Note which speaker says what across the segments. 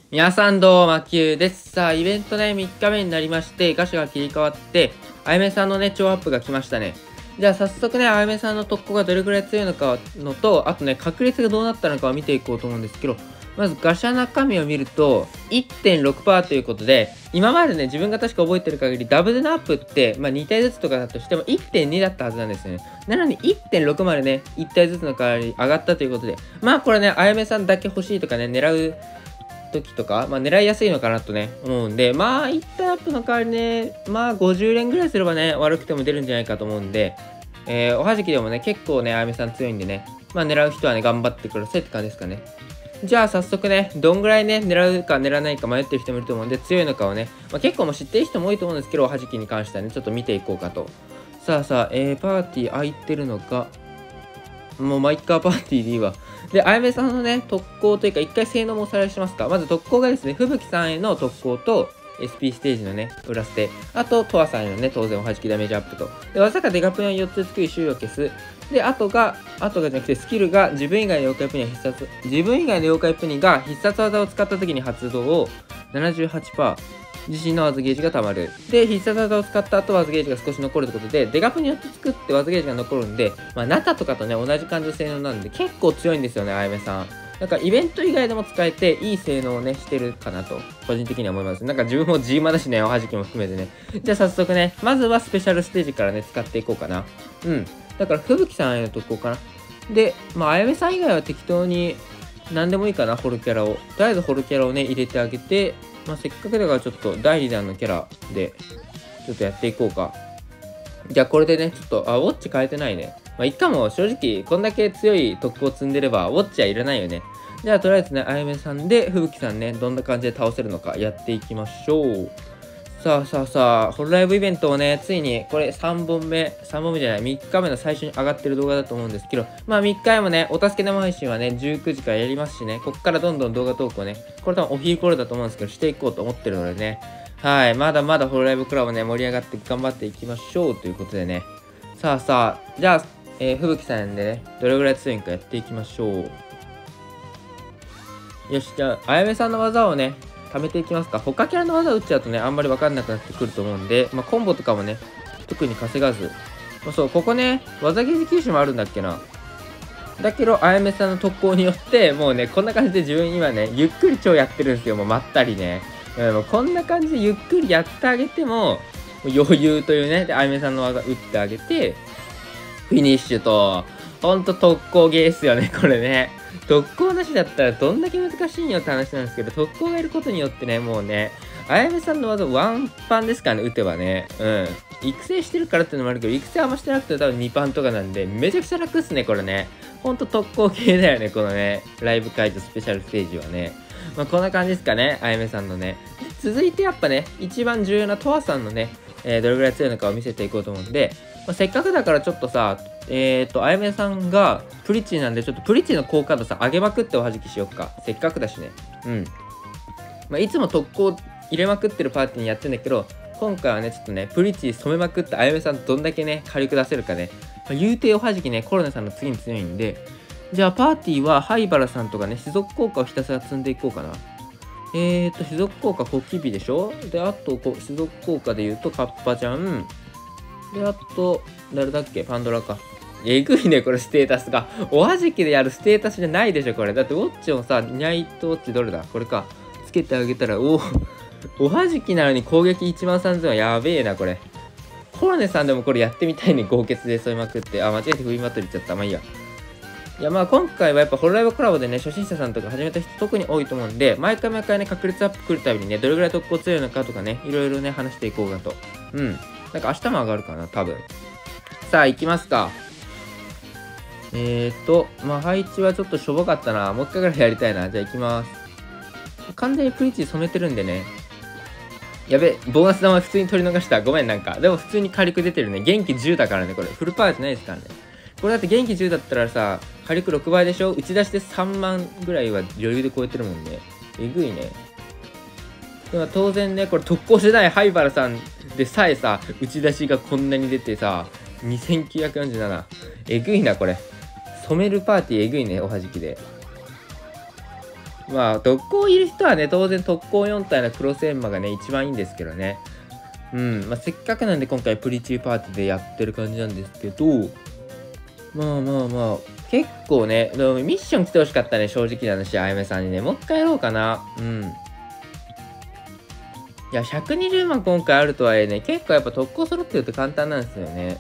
Speaker 1: 皆さんどうも、まきゅうです。さあ、イベントね、3日目になりまして、ガシャが切り替わって、あやめさんのね、超アップが来ましたね。じゃあ、早速ね、あやめさんの特攻がどれくらい強いのかのと、あとね、確率がどうなったのかを見ていこうと思うんですけど、まずガシャ中身を見ると、1.6% ということで、今までね、自分が確か覚えてる限り、ダブルのアップって、2体ずつとかだとしても1.2 だったはずなんですよね。なのに1.6までね、1体ずつの代わりに上がったということで、これね、あやめさんだけ欲しいとかね、狙う時とか、狙いやすいのかなとね、思うんで、1体アップの代わりね、50連ぐらいすればね、悪くても出るんじゃないかと思うんで、おはじきでもね、結構ね、あやめさん強いんでね、狙う人はね、頑張ってくださいって感じですかね。じゃあ早速ね、どんぐらいね、狙うか狙わないか迷ってる人もいると思うんで、強いのかをね、結構もう知ってる人も多いと思うんですけど、おはじきに関してはね、ちょっと見ていこうかと。さあさあ、パーティー空いてるのか、もうマイカーパーティーでいいわ。で、あやめさんのね、特攻というか、一回性能もおさらいしますか。まず特攻がですね、吹雪さんへの特攻と、SP ステージのね、裏捨て。あと、トアさんへのね、当然おはじきダメージアップと。で、技がデカプニを4つ作り、周囲を消す。で、あとがじゃなくて、スキルが自分以外の妖怪プニは必殺、自分以外の妖怪プニが必殺技を使った時に発動を78%。自身のワズゲージが溜まる。で、必殺技を使った後、ワズゲージが少し残るということで、デカプによって作ってワズゲージが残るんで、ナタとかとね、同じ感じの性能なんで、結構強いんですよね、あやめさん。なんかイベント以外でも使えて、いい性能をね、してるかなと、個人的には思います。なんか自分も G マだしね、おはじきも含めてね。じゃあ早速ね、まずはスペシャルステージからね、使っていこうかな。うん。だから、吹雪さんへの特攻かな。で、あやめさん以外は適当に、何でもいいかな、ホルキャラを。とりあえずホルキャラをね、入れてあげて、せっかくだからちょっと第2弾のキャラで、ちょっとやっていこうか。じゃあこれでね、ちょっと、ウォッチ変えてないね。いっかも正直、こんだけ強い特攻を積んでれば、ウォッチはいらないよね。じゃあとりあえずね、あやめさんで、吹雪さんね、どんな感じで倒せるのかやっていきましょう。さあさあさあ、ホロライブイベントをね、ついに、これ3本目じゃない、3日目の最初に上がってる動画だと思うんですけど、3日目もね、お助け生配信はね、19時からやりますしね、こっからどんどん動画投稿ね、これ多分お昼頃だと思うんですけど、していこうと思ってるのでね、はい、まだまだホロライブクラブね、盛り上がって頑張っていきましょうということでね、さあさあ、じゃあ、吹雪さんでね、どれぐらい強いんかやっていきましょう。よし、じゃあ、あやめさんの技をね、貯めていきますか。他キャラの技を打っちゃうとね、あんまり分かんなくなってくると思うんで、コンボとかもね、特に稼がず。そう、ここね、技ゲージ球種もあるんだっけな。だけど、あやめさんの特攻によって、もうね、こんな感じで自分今ね、ゆっくり超やってるんですよ。もうまったりね。もうこんな感じでゆっくりやってあげても、余裕というね、で、あやめさんの技打ってあげて、フィニッシュと、ほんと特攻ゲーっすよね、これね。特攻なしだったらどんだけ難しいんよって話なんですけど、特攻がいることによってね、もうね、あやめさんの技ワンパンですからね、打てばね。うん。育成してるからっていうのもあるけど、育成あんましてなくて多分2パンとかなんで、めちゃくちゃ楽っすね、これね。ほんと特攻系だよね、このね、ライブ会場スペシャルステージはね。こんな感じですかね、あやめさんのね。続いてやっぱね、一番重要なトアさんのね、どれぐらい強いのかを見せていこうと思うんで、せっかくだからちょっとさ、あやめさんがプリッチなんで、ちょっとプリッチの好感度さ、上げまくっておはじきしよっか。せっかくだしね。うん。いつも特攻入れまくってるパーティーにやってんだけど、今回はね、ちょっとね、プリッチ染めまくったあやめさんどんだけね、火力出せるかね。言うておはじきね、コロネさんの次に強いんで、じゃあパーティーは灰原さんとかね、種族効果をひたすら積んでいこうかな。種族効果、コキビでしょ。で、あと、種族効果で言うと、カッパちゃん。で、あと、誰だっけ、パンドラか。えぐいね、これステータスが。おはじきでやるステータスじゃないでしょ、これ。だって、ウォッチをさ、ニャイトウォッチどれだこれか。つけてあげたら、おはじきなのに攻撃13000はやべえな、これ。コロネさんでもこれやってみたいね、豪傑で添えまくって。間違えてフリーマットリっちゃった。いいや。いや今回はやっぱホロライブコラボでね、初心者さんとか始めた人特に多いと思うんで、毎回ね、確率アップ来るたびにね、どれぐらい特攻強いのかとかね、いろいろね、話していこうかと。うん。なんか明日も上がるかな、多分。さあ、行きますか。配置はちょっとしょぼかったな。もう一回ぐらいやりたいな。じゃあ行きます。完全にプリッチ染めてるんでね。やべ、ボーナス玉普通に取り逃した。ごめん、なんか。でも普通に火力出てるね。元気10だからね、これ。フルパワーじゃないですからね。これだって元気10だったらさ、火力6倍でしょ。打ち出しで3万ぐらいは余裕で超えてるもんね。えぐいね。でも当然ね、これ特攻してない灰原さんでさえさ、打ち出しがこんなに出てさ、2947。えぐいな、これ。染めるパーティーえぐいね、おはじきで。 まあ、特攻いる人はね、当然特攻4体のクロスエンマがね、一番いいんですけどね。まあ、せっかくなんで今回プリチューパーティーでやってる感じなんですけど、まあまあまあ、結構ね、でもミッション来てほしかったね、正直な話、あやめさんにね。もう一回やろうかな。いや、120万今回あるとはいえね、結構やっぱ特攻揃ってると簡単なんですよね。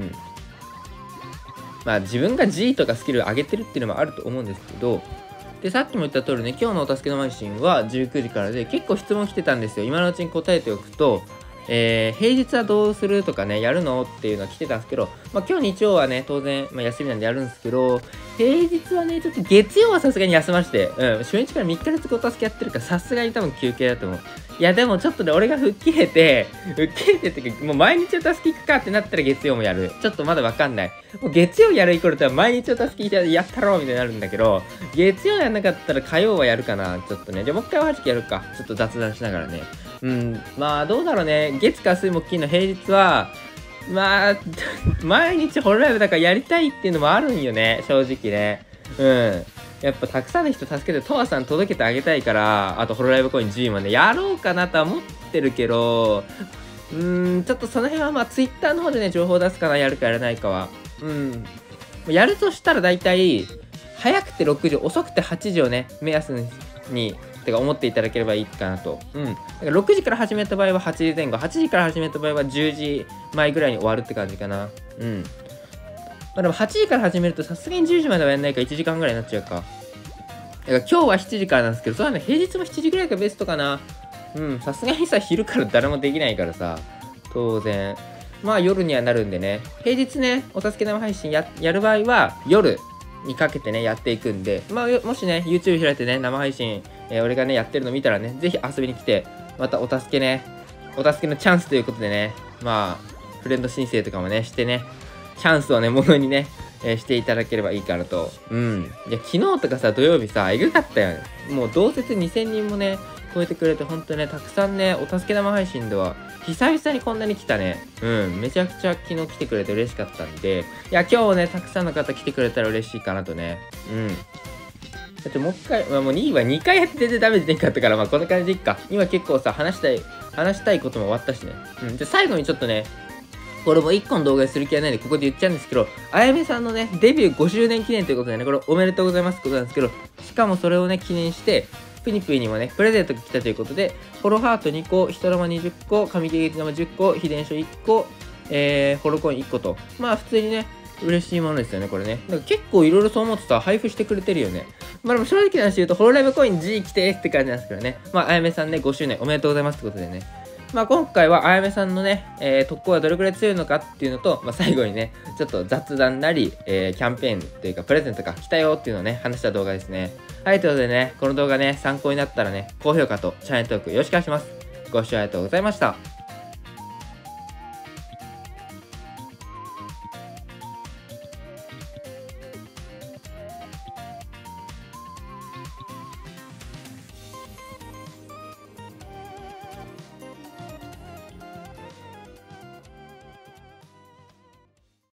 Speaker 1: まあ自分が G とかスキル上げてるっていうのもあると思うんですけど、で、さっきも言った通りね、今日のお助けの配信は19時からで、結構質問来てたんですよ。今のうちに答えておくと、平日はどうするとかね、やるのっていうのは来てたんですけど、まあ今日日曜はね、当然、まあ、休みなんでやるんですけど、平日はね、ちょっと月曜はさすがに休まして、初日から3日連続お助けやってるから、さすがに多分休憩だと思う。いや、でもちょっとね、俺が吹っ切れてってか、もう毎日お助け行くかってなったら月曜もやる。ちょっとまだわかんない。もう月曜やるイコールとは毎日お助けやったろうみたいになるんだけど、月曜やんなかったら火曜はやるかな。ちょっとね。じゃあもう一回おはじきやるか。ちょっと雑談しながらね。まあどうだろうね。月火水木金の平日は、まあ、毎日ホロライブだからやりたいっていうのもあるんよね。正直ね。やっぱたくさんの人助けて、トワさん届けてあげたいから、あとホロライブコイン10までやろうかなとは思ってるけど、ちょっとその辺はまあ Twitter の方でね、情報出すかな、やるかやらないかは。やるとしたら大体、早くて6時、遅くて8時をね、目安に、てか思っていただければいいかなと。だから6時から始めた場合は8時前後、8時から始めた場合は10時前ぐらいに終わるって感じかな。まあでも8時から始めるとさすがに10時まではやんないから1時間ぐらいになっちゃうか。だから今日は7時からなんですけど、そうだね、平日も7時ぐらいがベストかな。さすがにさ、昼から誰もできないからさ、当然。まあ夜にはなるんでね、平日ね、お助け生配信やる場合は夜にかけてね、やっていくんで、まあもしね、YouTube 開いてね、生配信、俺がね、やってるの見たらね、ぜひ遊びに来て、またお助けのチャンスということでね、まあ、フレンド申請とかもね、してね、チャンスをね、ものにね、していただければいいかなと。いや、昨日とかさ、土曜日さ、えぐかったよね。もう同説2000人もね、超えてくれて、ほんとね、たくさんね、お助け生配信では、久々にこんなに来たね。めちゃくちゃ昨日来てくれて嬉しかったんで、いや、今日ね、たくさんの方来てくれたら嬉しいかなとね。だってもう一回、まあ、もう2位は2回やって全然ダメージでんかったから、まあこんな感じでいっか。今結構さ、話したいことも終わったしね。じゃあ最後にちょっとね、これも1個の動画でする気はないんで、ここで言っちゃうんですけど、あやめさんのね、デビュー5周年記念ということでね、これおめでとうございますってことなんですけど、しかもそれをね、記念して、プニプニにもね、プレゼントが来たということで、ホロハート2個、人玉20個、神ゲー玉10個、秘伝書1個、ホロコイン1個と、まあ普通にね、嬉しいものですよね、これね。だから結構いろいろそう思ってさ、配布してくれてるよね。まあでも正直な話言うと、ホロライブコイン G 来てって感じなんですけどね。まあ、あやめさんね、5周年おめでとうございますってことでね。まあ今回はあやめさんのね、特攻がどれくらい強いのかっていうのと、まあ最後にね、ちょっと雑談なり、キャンペーンというかプレゼントが来たよっていうのをね、話した動画ですね。はい、ということでね、この動画ね、参考になったらね、高評価とチャンネル登録よろしくお願いします。ご視聴ありがとうございました。